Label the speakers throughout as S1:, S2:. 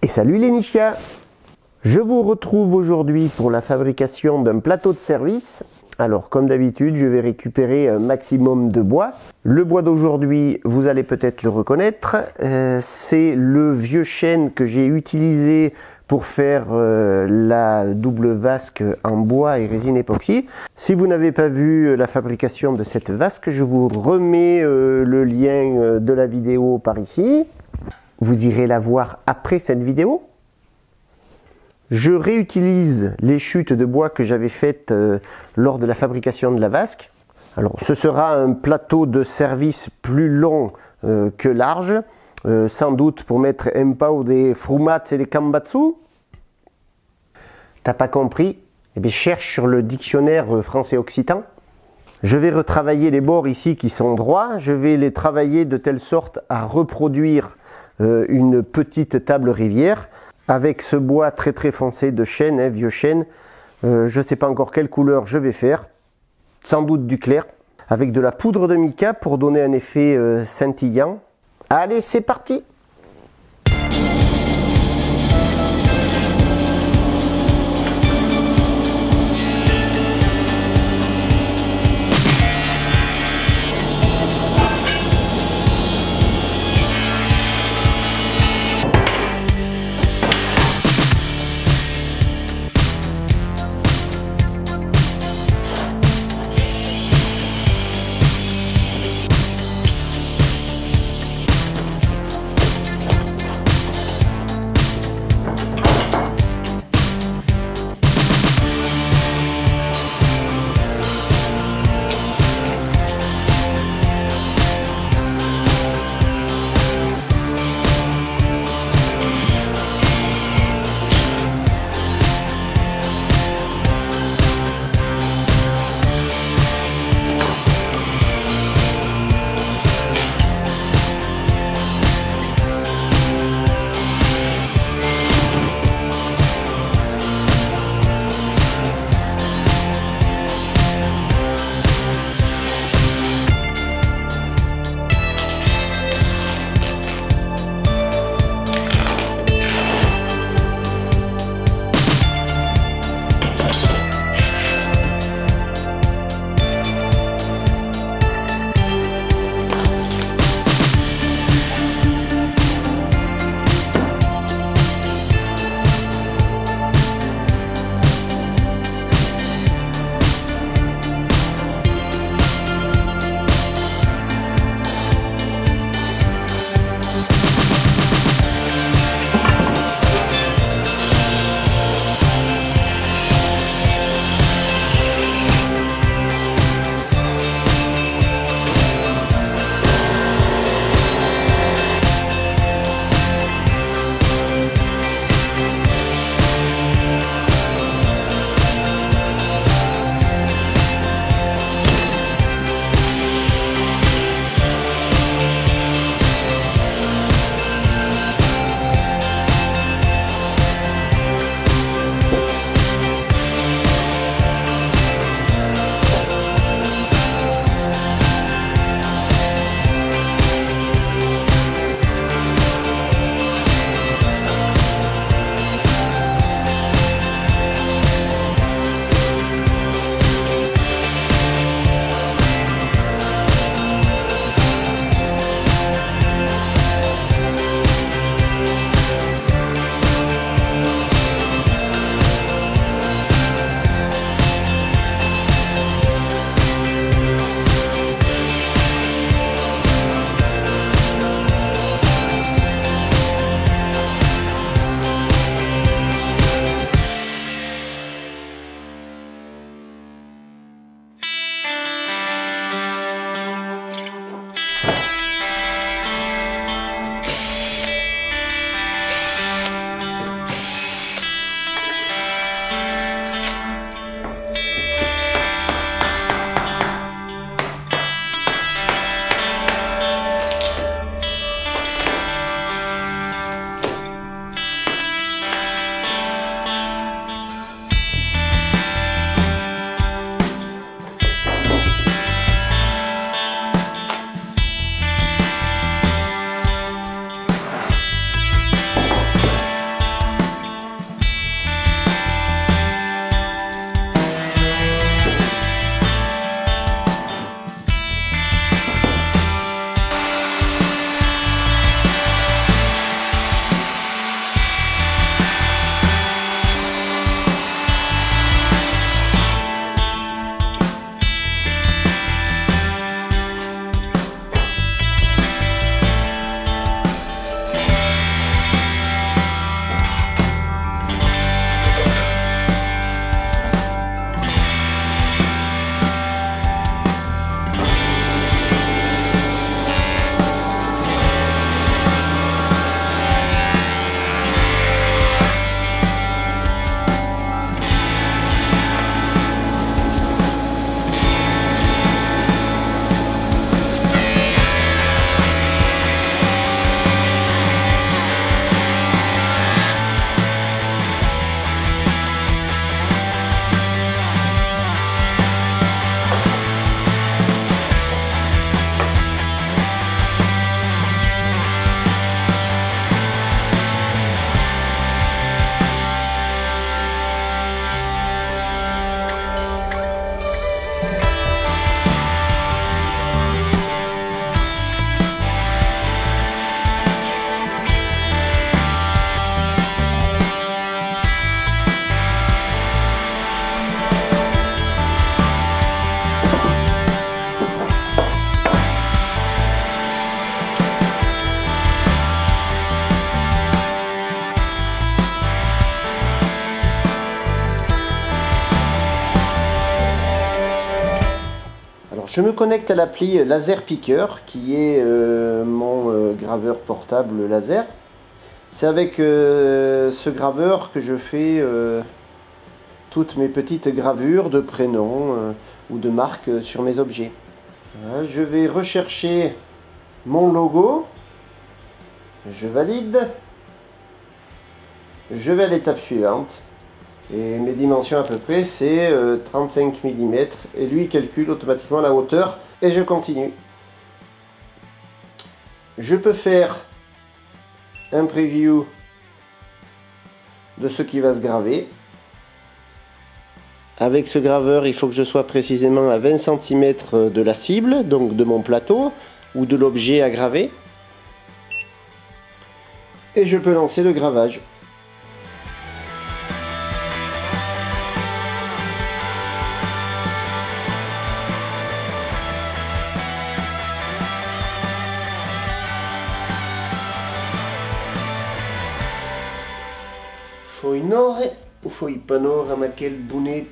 S1: Et salut les Nichia! Je vous retrouve aujourd'hui pour la fabrication d'un plateau de service. Alors comme d'habitude, je vais récupérer un maximum de bois. Le bois d'aujourd'hui, vous allez peut-être le reconnaître, c'est le vieux chêne que j'ai utilisé pour faire la double vasque en bois et résine époxy. Si vous n'avez pas vu la fabrication de cette vasque, je vous remets le lien de la vidéo par ici. Vous irez la voir après cette vidéo. Je réutilise les chutes de bois que j'avais faites lors de la fabrication de la vasque. Alors ce sera un plateau de service plus long que large, sans doute pour mettre un pao des frumats et des kambatsu. T'as pas compris? Eh bien cherche sur le dictionnaire français-occitan. Je vais retravailler les bords ici qui sont droits, je vais les travailler de telle sorte à reproduire une petite table rivière avec ce bois très très foncé de chêne, vieux chêne. Je ne sais pas encore quelle couleur je vais faire, sans doute du clair, avec de la poudre de mica pour donner un effet scintillant. Allez, c'est parti! Alors je me connecte à l'appli Laser Picker qui est mon graveur portable laser. C'est avec ce graveur que je fais toutes mes petites gravures de prénoms ou de marques sur mes objets. Voilà, je vais rechercher mon logo. Je valide. Je vais à l'étape suivante. Et mes dimensions à peu près c'est 35 mm. Et lui il calcule automatiquement la hauteur. Et je continue. Je peux faire un preview de ce qui va se graver. Avec ce graveur, il faut que je sois précisément à 20 cm de la cible, donc de mon plateau ou de l'objet à graver. Et je peux lancer le gravage. Foinore ou foipanora maquel bounette.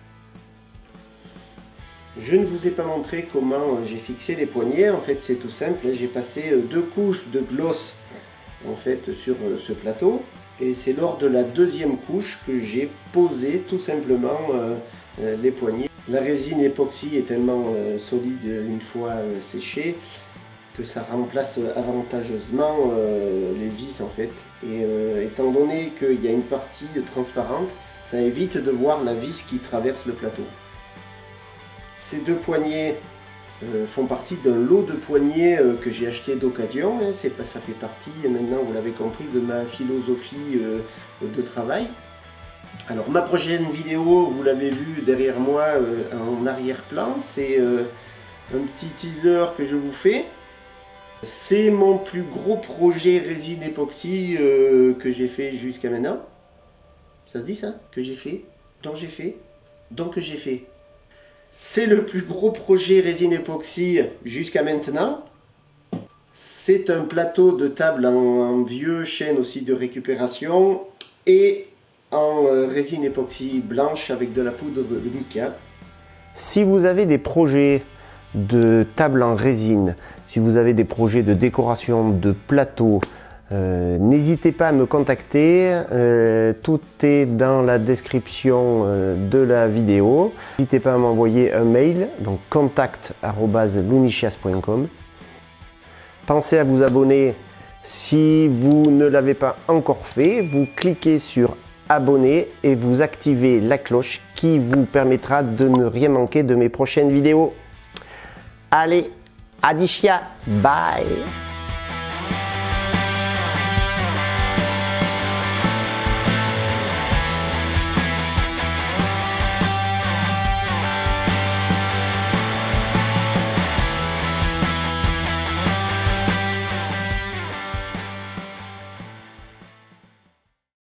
S1: Je ne vous ai pas montré comment j'ai fixé les poignets. En fait, c'est tout simple. J'ai passé 2 couches de gloss en fait sur ce plateau. Et c'est lors de la deuxième couche que j'ai posé tout simplement les poignets. La résine époxy est tellement solide une fois séchée que ça remplace avantageusement les vis en fait. Et étant donné qu'il y a une partie transparente, ça évite de voir la vis qui traverse le plateau. Ces 2 poignets font partie d'un lot de poignets que j'ai acheté d'occasion. Hein. Ça fait partie, maintenant vous l'avez compris, de ma philosophie de travail. Alors ma prochaine vidéo, vous l'avez vu derrière moi en arrière-plan, c'est un petit teaser que je vous fais. C'est mon plus gros projet résine époxy que j'ai fait jusqu'à maintenant. Ça se dit ça? Que j'ai fait? Donc j'ai fait? Donc que j'ai fait? C'est le plus gros projet résine époxy jusqu'à maintenant. C'est un plateau de table en vieux chêne aussi de récupération et en résine époxy blanche avec de la poudre de mica. Si vous avez des projets de table en résine, si vous avez des projets de décoration de plateau, n'hésitez pas à me contacter, tout est dans la description de la vidéo. N'hésitez pas à m'envoyer un mail, donc contact@lunicias.com. Pensez à vous abonner si vous ne l'avez pas encore fait. Vous cliquez sur abonner et vous activez la cloche qui vous permettra de ne rien manquer de mes prochaines vidéos. Allez, adicia, bye!